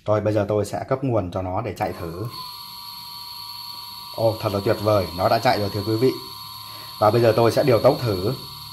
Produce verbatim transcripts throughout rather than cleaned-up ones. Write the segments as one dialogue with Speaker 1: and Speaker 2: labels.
Speaker 1: Rồi bây giờ tôi sẽ cấp nguồn cho nó để chạy thử. Ồ, thật là tuyệt vời, nó đã chạy rồi thưa quý vị. Và bây giờ tôi sẽ điều tốc thử.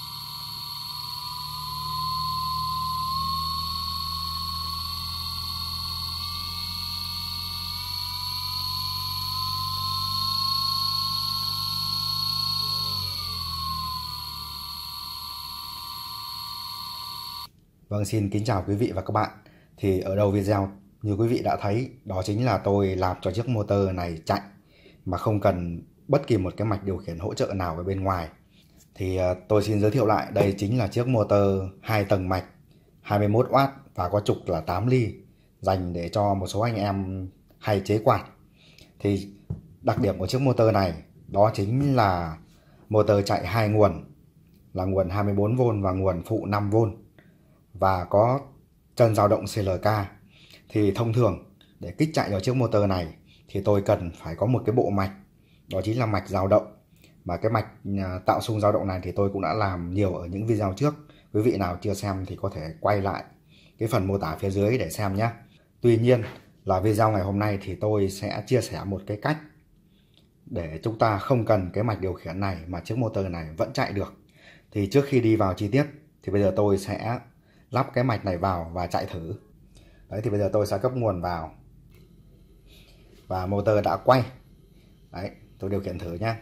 Speaker 1: Vâng, xin kính chào quý vị và các bạn. Thì ở đầu video như quý vị đã thấy, đó chính là tôi làm cho chiếc motor này chạy mà không cần bất kỳ một cái mạch điều khiển hỗ trợ nào ở bên ngoài. Thì tôi xin giới thiệu lại, đây chính là chiếc motor hai tầng mạch hai mươi mốt oát và có trục là tám ly, dành để cho một số anh em hay chế quạt. Thì đặc điểm của chiếc motor này đó chính là motor chạy hai nguồn, là nguồn hai mươi bốn vôn và nguồn phụ năm vôn, và có chân dao động xê lờ ca. Thì thông thường để kích chạy vào chiếc motor này thì tôi cần phải có một cái bộ mạch, đó chính là mạch dao động. Và cái mạch tạo xung dao động này thì tôi cũng đã làm nhiều ở những video trước. Quý vị nào chưa xem thì có thể quay lại cái phần mô tả phía dưới để xem nhé. Tuy nhiên là video ngày hôm nay thì tôi sẽ chia sẻ một cái cách để chúng ta không cần cái mạch điều khiển này mà chiếc motor này vẫn chạy được. Thì trước khi đi vào chi tiết thì bây giờ tôi sẽ lắp cái mạch này vào và chạy thử. Đấy, thì bây giờ tôi sẽ cấp nguồn vào và motor đã quay. Đấy, tôi điều khiển thử nhé.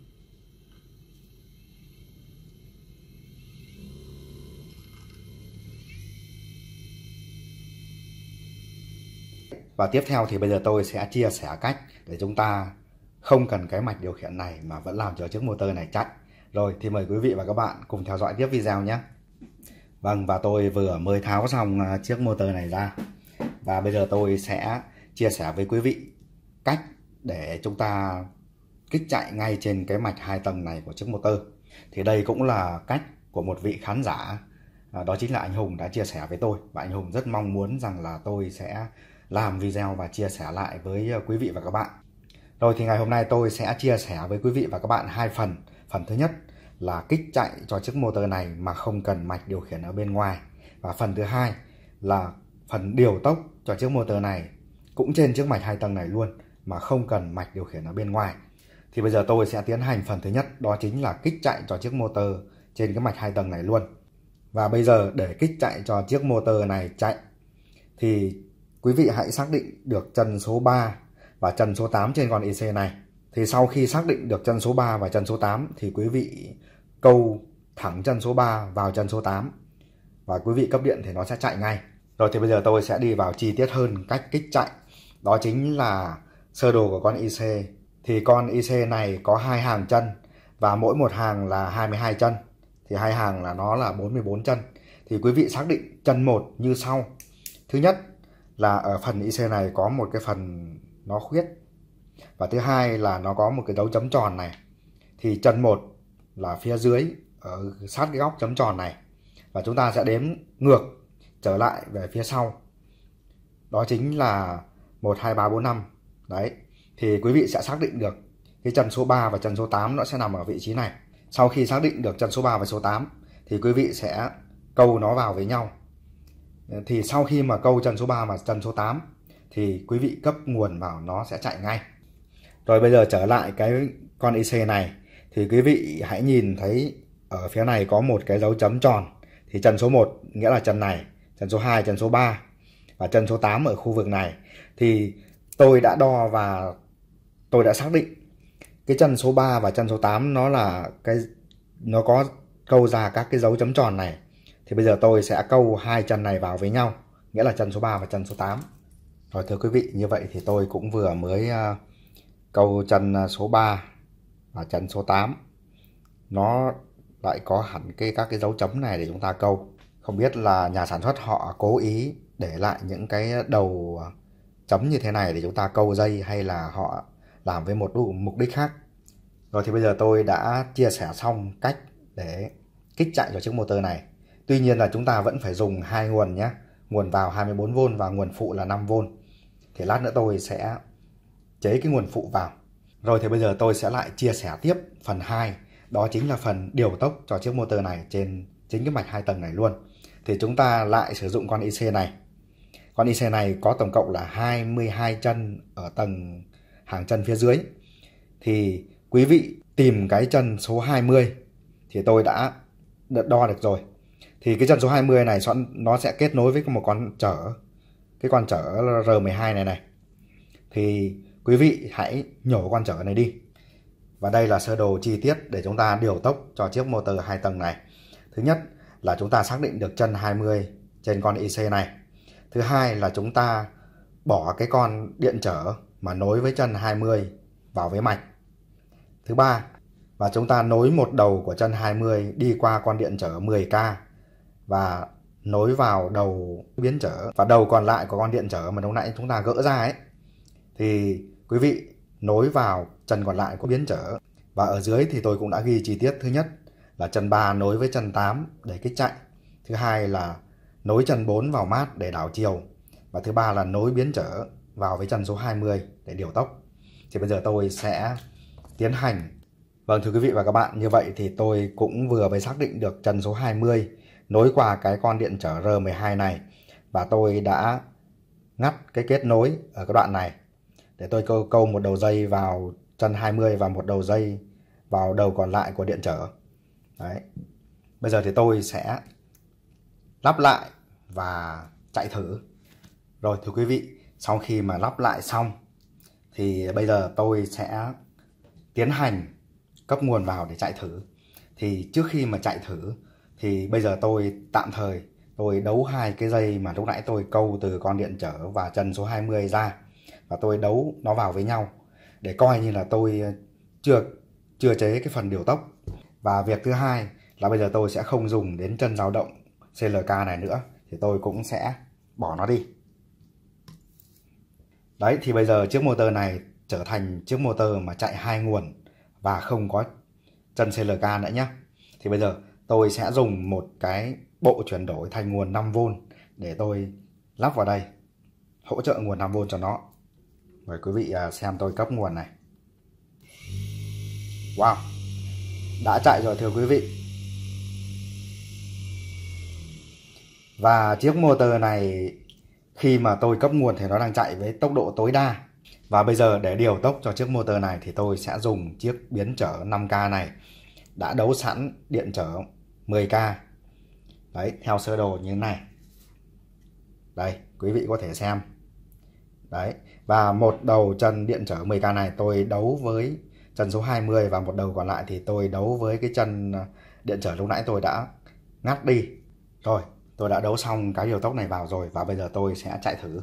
Speaker 1: Và tiếp theo thì bây giờ tôi sẽ chia sẻ cách để chúng ta không cần cái mạch điều khiển này mà vẫn làm cho chiếc motor này chạy. Rồi thì mời quý vị và các bạn cùng theo dõi tiếp video nhé. Vâng, và tôi vừa mới tháo xong chiếc motor này ra. Và bây giờ tôi sẽ chia sẻ với quý vị cách để chúng ta kích chạy ngay trên cái mạch hai tầng này của chiếc motor. Thì đây cũng là cách của một vị khán giả, đó chính là anh Hùng đã chia sẻ với tôi. Và anh Hùng rất mong muốn rằng là tôi sẽ làm video và chia sẻ lại với quý vị và các bạn. Rồi thì ngày hôm nay tôi sẽ chia sẻ với quý vị và các bạn hai phần. Phần thứ nhất là kích chạy cho chiếc motor này mà không cần mạch điều khiển ở bên ngoài. Và phần thứ hai là phần điều tốc cho chiếc motor này cũng trên chiếc mạch hai tầng này luôn mà không cần mạch điều khiển ở bên ngoài. Thì bây giờ tôi sẽ tiến hành phần thứ nhất, đó chính là kích chạy cho chiếc motor trên cái mạch hai tầng này luôn. Và bây giờ để kích chạy cho chiếc motor này chạy thì quý vị hãy xác định được chân số ba và chân số tám trên con i xê này. Thì sau khi xác định được chân số ba và chân số tám thì quý vị câu thẳng chân số ba vào chân số tám và quý vị cấp điện thì nó sẽ chạy ngay. Rồi thì bây giờ tôi sẽ đi vào chi tiết hơn cách kích chạy. Đó chính là sơ đồ của con i xê. Thì con i xê này có hai hàng chân và mỗi một hàng là hai mươi hai chân. Thì hai hàng là nó là bốn mươi bốn chân. Thì quý vị xác định chân một như sau. Thứ nhất là ở phần i xê này có một cái phần nó khuyết. Và thứ hai là nó có một cái dấu chấm tròn này. Thì chân một là phía dưới ở sát cái góc chấm tròn này. Và chúng ta sẽ đếm ngược trở lại về phía sau. Đó chính là một, hai, ba, bốn, năm. Đấy. Thì quý vị sẽ xác định được cái chân số ba và chân số tám nó sẽ nằm ở vị trí này. Sau khi xác định được chân số ba và số tám thì quý vị sẽ câu nó vào với nhau. Thì sau khi mà câu chân số ba và chân số tám thì quý vị cấp nguồn vào nó sẽ chạy ngay. Rồi bây giờ trở lại cái con i xê này thì quý vị hãy nhìn thấy ở phía này có một cái dấu chấm tròn. Thì chân số một nghĩa là chân này, chân số hai, chân số ba và chân số tám ở khu vực này. Thì tôi đã đo và tôi đã xác định cái chân số ba và chân số tám nó là cái nó có câu ra các cái dấu chấm tròn này. Thì bây giờ tôi sẽ câu hai chân này vào với nhau, nghĩa là chân số ba và chân số tám. Rồi thưa quý vị, như vậy thì tôi cũng vừa mới uh, câu chân số ba và chân số tám. Nó lại có hẳn cái các cái dấu chấm này để chúng ta câu. Không biết là nhà sản xuất họ cố ý để lại những cái đầu chấm như thế này để chúng ta câu dây hay là họ làm với một mục đích khác. Rồi thì bây giờ tôi đã chia sẻ xong cách để kích chạy cho chiếc motor này. Tuy nhiên là chúng ta vẫn phải dùng hai nguồn nhé. Nguồn vào hai mươi bốn vôn và nguồn phụ là năm vôn. Thì lát nữa tôi sẽ chế cái nguồn phụ vào. Rồi thì bây giờ tôi sẽ lại chia sẻ tiếp phần hai. Đó chính là phần điều tốc cho chiếc motor này trên chính cái mạch hai tầng này luôn. Thì chúng ta lại sử dụng con i xê này. Con i xê này có tổng cộng là hai mươi hai chân ở tầng hàng chân phía dưới. Thì quý vị tìm cái chân số hai mươi thì tôi đã đo được rồi. Thì cái chân số hai mươi này nó sẽ kết nối với một con chở, cái con chở R mười hai này này. Thì quý vị hãy nhổ con chở này đi. Và đây là sơ đồ chi tiết để chúng ta điều tốc cho chiếc motor hai tầng này. Thứ nhất là chúng ta xác định được chân hai mươi trên con i xê này. Thứ hai là chúng ta bỏ cái con điện trở mà nối với chân hai mươi vào với mạch. Thứ ba, và chúng ta nối một đầu của chân hai mươi đi qua con điện trở mười K và nối vào đầu biến trở, và đầu còn lại của con điện trở mà lúc nãy chúng ta gỡ ra ấy thì quý vị nối vào chân còn lại của biến trở. Và ở dưới thì tôi cũng đã ghi chi tiết. Thứ nhất là chân ba nối với chân tám để kích chạy. Thứ hai là nối chân bốn vào mát để đảo chiều. Và thứ ba là nối biến trở vào với chân số hai mươi để điều tốc. Thì bây giờ tôi sẽ tiến hành. Vâng thưa quý vị và các bạn, như vậy thì tôi cũng vừa mới xác định được chân số hai mươi nối qua cái con điện trở R mười hai này. Và tôi đã ngắt cái kết nối ở cái đoạn này để tôi câu, câu một đầu dây vào chân hai mươi và một đầu dây vào đầu còn lại của điện trở. Đấy. Bây giờ thì tôi sẽ lắp lại và chạy thử. Rồi thưa quý vị, sau khi mà lắp lại xong thì bây giờ tôi sẽ tiến hành cấp nguồn vào để chạy thử. Thì trước khi mà chạy thử thì bây giờ tôi tạm thời tôi đấu hai cái dây mà lúc nãy tôi câu từ con điện trở và chân số hai mươi ra, và tôi đấu nó vào với nhau để coi như là tôi chưa chưa chế cái phần điều tốc. Và việc thứ hai là bây giờ tôi sẽ không dùng đến chân dao động xê lờ ca này nữa, thì tôi cũng sẽ bỏ nó đi. Đấy, thì bây giờ chiếc motor này trở thành chiếc motor mà chạy hai nguồn và không có chân xê lờ ca nữa nhé. Thì bây giờ tôi sẽ dùng một cái bộ chuyển đổi thành nguồn năm vôn để tôi lắp vào đây, hỗ trợ nguồn năm vôn cho nó. Mời quý vị xem tôi cấp nguồn này. Wow, đã chạy rồi thưa quý vị. Và chiếc motor này khi mà tôi cấp nguồn thì nó đang chạy với tốc độ tối đa. Và bây giờ để điều tốc cho chiếc motor này thì tôi sẽ dùng chiếc biến trở năm K này đã đấu sẵn điện trở mười K. Đấy, theo sơ đồ như thế này. Đây, quý vị có thể xem. Đấy, và một đầu chân điện trở mười K này tôi đấu với chân số hai mươi, và một đầu còn lại thì tôi đấu với cái chân điện trở lúc nãy tôi đã ngắt đi. Rồi, tôi đã đấu xong cái điều tốc này vào rồi, và bây giờ tôi sẽ chạy thử.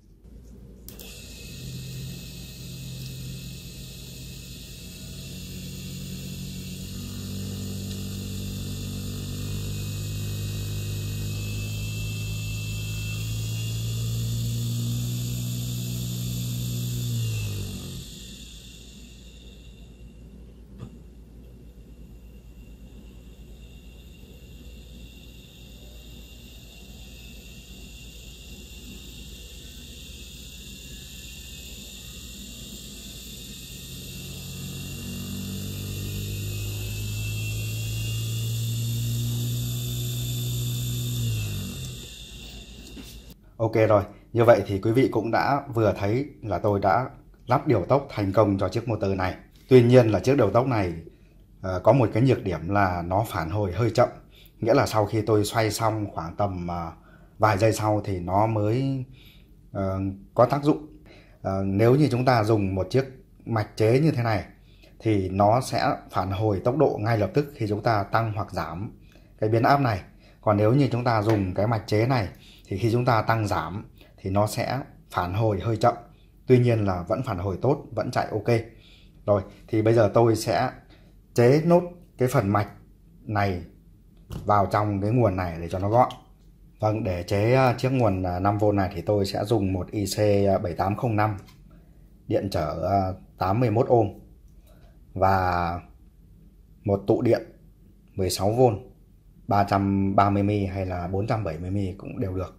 Speaker 1: Ok rồi, như vậy thì quý vị cũng đã vừa thấy là tôi đã lắp điều tốc thành công cho chiếc motor này. Tuy nhiên là chiếc điều tốc này uh, có một cái nhược điểm là nó phản hồi hơi chậm. Nghĩa là sau khi tôi xoay xong khoảng tầm uh, vài giây sau thì nó mới uh, có tác dụng. Uh, nếu như chúng ta dùng một chiếc mạch chế như thế này thì nó sẽ phản hồi tốc độ ngay lập tức khi chúng ta tăng hoặc giảm cái biến áp này. Còn nếu như chúng ta dùng cái mạch chế này thì khi chúng ta tăng giảm thì nó sẽ phản hồi hơi chậm. Tuy nhiên là vẫn phản hồi tốt, vẫn chạy ok. Rồi, thì bây giờ tôi sẽ chế nốt cái phần mạch này vào trong cái nguồn này để cho nó gọn. Vâng, để chế chiếc nguồn năm vôn này thì tôi sẽ dùng một i xê bảy tám không năm điện trở tám mươi mốt ohm và một tụ điện mười sáu vôn ba trăm ba mươi mi li hay là bốn trăm bảy mươi mi li cũng đều được.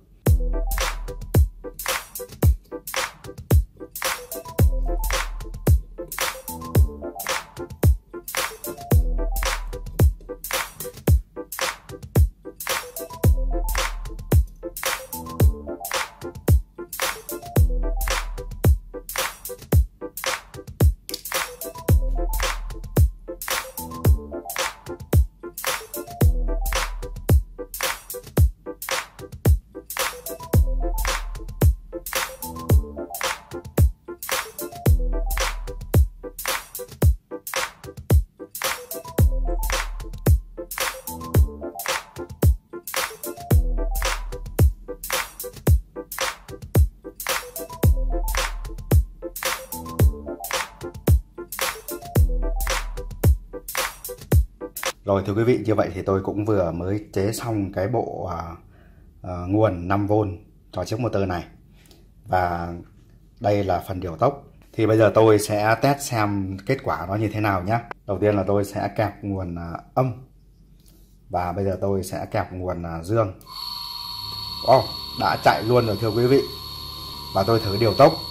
Speaker 1: Rồi thưa quý vị, như vậy thì tôi cũng vừa mới chế xong cái bộ à, à, nguồn năm vôn cho chiếc motor này. Và đây là phần điều tốc. Thì bây giờ tôi sẽ test xem kết quả nó như thế nào nhé. Đầu tiên là tôi sẽ kẹp nguồn à, âm. Và bây giờ tôi sẽ kẹp nguồn à, dương. Oh, đã chạy luôn rồi thưa quý vị. Và tôi thử điều tốc.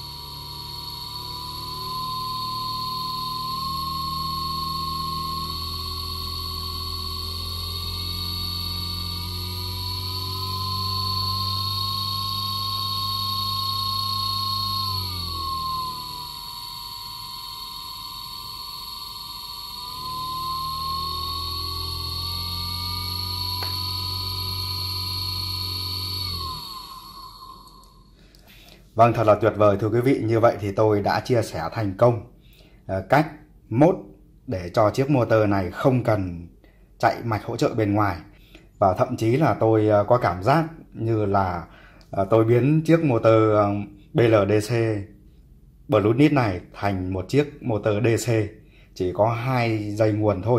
Speaker 1: Vâng, thật là tuyệt vời thưa quý vị. Như vậy thì tôi đã chia sẻ thành công cách mốt để cho chiếc motor này không cần chạy mạch hỗ trợ bên ngoài. Và thậm chí là tôi có cảm giác như là tôi biến chiếc motor bê lờ đê xê Bluetooth này thành một chiếc motor đê xê chỉ có hai dây nguồn thôi.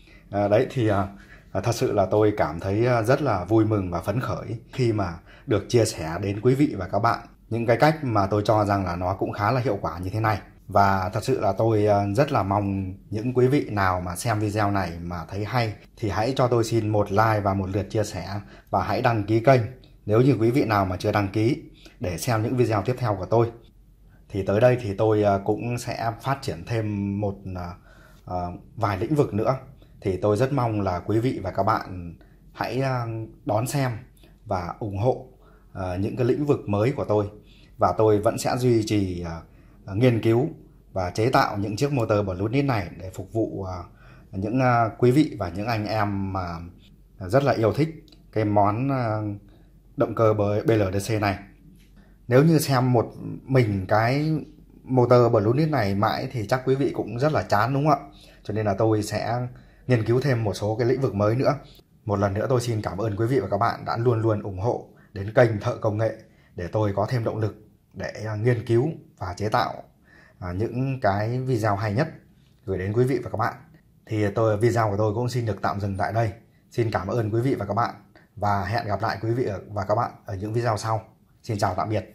Speaker 1: Đấy thì thật sự là tôi cảm thấy rất là vui mừng và phấn khởi khi mà được chia sẻ đến quý vị và các bạn những cái cách mà tôi cho rằng là nó cũng khá là hiệu quả như thế này. Và thật sự là tôi rất là mong những quý vị nào mà xem video này mà thấy hay thì hãy cho tôi xin một like và một lượt chia sẻ, và hãy đăng ký kênh nếu như quý vị nào mà chưa đăng ký để xem những video tiếp theo của tôi. Thì tới đây thì tôi cũng sẽ phát triển thêm một uh, vài lĩnh vực nữa. Thì tôi rất mong là quý vị và các bạn hãy đón xem và ủng hộ uh, những cái lĩnh vực mới của tôi. Và tôi vẫn sẽ duy trì uh, nghiên cứu và chế tạo những chiếc motor Bluetooth này để phục vụ uh, những uh, quý vị và những anh em mà rất là yêu thích cái món uh, động cơ bê lờ đê xê này. Nếu như xem một mình cái motor Bluetooth này mãi thì chắc quý vị cũng rất là chán, đúng không ạ? Cho nên là tôi sẽ nghiên cứu thêm một số cái lĩnh vực mới nữa. Một lần nữa tôi xin cảm ơn quý vị và các bạn đã luôn luôn ủng hộ đến kênh Thợ Công Nghệ để tôi có thêm động lực để nghiên cứu và chế tạo những cái video hay nhất gửi đến quý vị và các bạn. Thì tôi video của tôi cũng xin được tạm dừng tại đây. Xin cảm ơn quý vị và các bạn và hẹn gặp lại quý vị và các bạn ở những video sau. Xin chào tạm biệt.